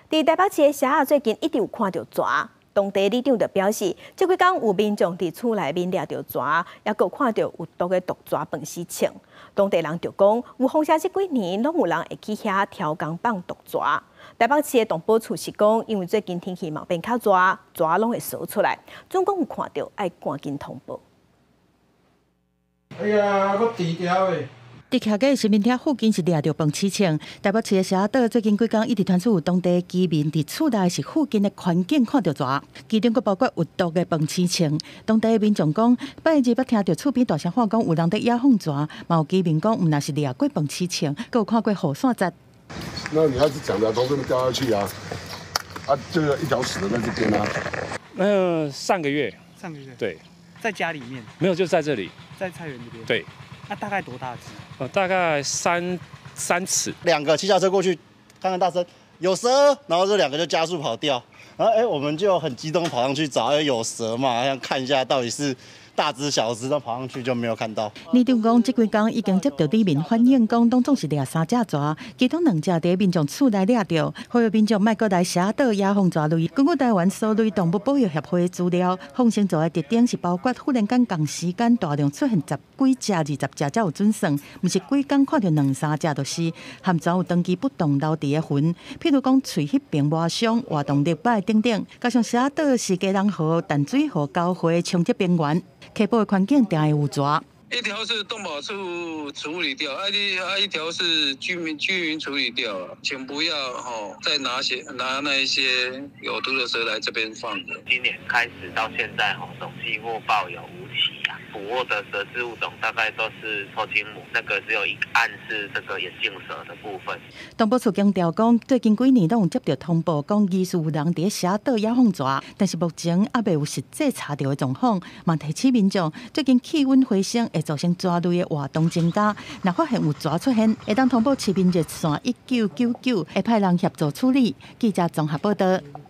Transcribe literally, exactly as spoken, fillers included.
伫台北市的社仔最近一直有看到蛇，当地里长就表示，这几天有民众伫厝内面抓到蛇，也有看到有毒的毒蛇饭死穿。当地人就讲，有风车这几年拢有人会去遐挑工放毒蛇。台北市的动保处是讲，因为最近天气嘛变较热，蛇拢会烧出来，总共有看到，爱赶紧通报。 哎呀，我低调的。 伫徛个新民厅附近是掠着饭市场。台北市的社岛最近几天一直传出有当地居民伫厝内是附近的环境看到蛇，其中佫包括有毒的饭市场。当地的民众讲，拜日捌听到厝边大声喊讲有人伫野放蛇，嘛有居民讲，毋若是掠过饭市场，佫有看过雨伞节。 那女孩子讲的从这边掉下去啊，啊，这个一条死的在这边啊。 那上个月， 上个月对， 在家里面没有就在这里， 在菜园这边。 对， 那大概多大只？ 呃，大概三三尺。 两个骑脚车过去，看看大声有蛇，然后这两个就加速跑掉，然后哎，我们就很激动跑上去找，哎，有蛇嘛，想看一下到底是大只小只，但跑上去就没有看到。 里长讲，这几天已经接到里民反映，讲当总是掠三只蛇，其中两只伫民众厝内掠着，呼吁民众莫搁来社岛野放蛇类。根据台湾兽类动物保育协会的资料，放生蛇的特点是包括忽然间同时间大量出现十几只、二十只才有准算，毋是几天看到两三只就是，含蛇有长期不动留伫的痕，譬如讲喙翕边外伤、活动力摆等等，加上社岛是家人河、淡水河交汇的冲积边缘。 溪埔的环境定会有蛇。 一条是动保处处理掉，啊一啊一条是居民居民处理掉了，请不要吼、哦、再拿些拿那一些有毒的蛇来这边放的。 今年开始到现在吼，总计获报有五起啊，捕获的蛇只物种大概都是臭青母，那个只有一案是这个眼镜蛇的部分。 动保处强调讲，最近几年拢有接到通报，讲疑似有人伫社岛野放蛇，但是目前还未有实际查到的状况。嘛提醒民众，最近气温回升会造成蛇类的活动增加，若发现有蛇出现，会当通报市民热线一九九九，会派人协助处理。记者综合报道。